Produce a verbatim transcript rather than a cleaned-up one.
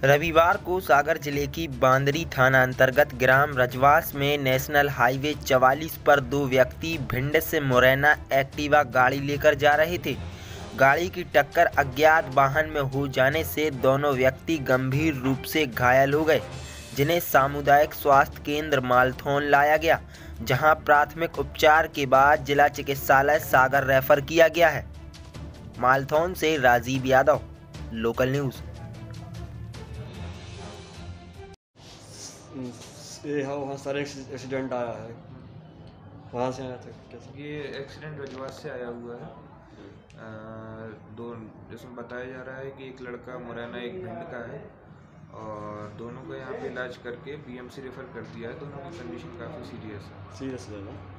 रविवार को सागर जिले की बांदरी थाना अंतर्गत ग्राम रजवास में नेशनल हाईवे चवालीस पर दो व्यक्ति भिंड से मुरैना एक्टिवा गाड़ी लेकर जा रहे थे। गाड़ी की टक्कर अज्ञात वाहन में हो जाने से दोनों व्यक्ति गंभीर रूप से घायल हो गए, जिन्हें सामुदायिक स्वास्थ्य केंद्र मालथौन लाया गया, जहां प्राथमिक उपचार के बाद जिला चिकित्सालय सागर रेफर किया गया है। मालथौन से राजीव यादव, लोकल न्यूज़। ये हाँ वहाँ सारे एक्सीडेंट आया है, वहाँ से आया था कैसे? ये एक्सीडेंट रजवास से आया हुआ है। आ, दो जिसमें बताया जा रहा है कि एक लड़का मुरैना एक भिंड का है और दोनों को यहाँ पे इलाज करके पीएमसी रेफर कर दिया है। दोनों की कंडीशन काफ़ी सीरियस है। सीरियस है ना?